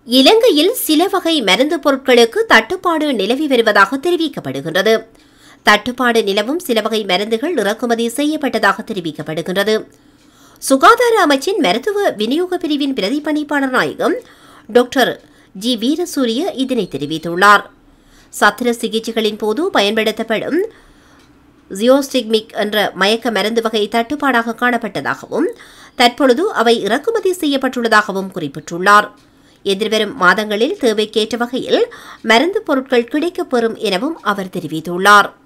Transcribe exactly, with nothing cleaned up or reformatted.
இலங்கையில் சில வகை மருந்து பொருட்களுக்கு தட்டுப்பாடு நிலவி வருவதாக தெரிவிக்கப்படுகின்றது. தட்டுப்பாடு நிலவும் சில வகை மருந்துகள் இறக்குமதி செய்யப்பட்டதாக தெரிவிக்கப்படுகின்றது. சுகாதார அமைச்சின் மருத்துவ விநியோக பிரிவின் பிரதிபலிப்பாளர் நாயகம் டாக்டர் ஜி வீரசூரிய இதனை தெரிவித்துள்ளார். சத்திர சிகிச்சைகளின் போது பயன்படுத்தப்படும் ஜியோஸ்டிக்மிக் என்ற மயக்க மருந்து வகை தட்டுப்பாடாக காணப்பட்டதாகவும் தற்பொழுது அவை இறக்குமதி செய்யப்பட்டுள்ளதாகவும் குறிப்பிட்டுள்ளார். எதிர்வரும் மாதங்களில் தேவைக்கேற்ற வகையில் மருந்து பொருட்கள் கிடைக்கப்பெறும் எனவும் அவர் தெரிவித்துள்ளார்.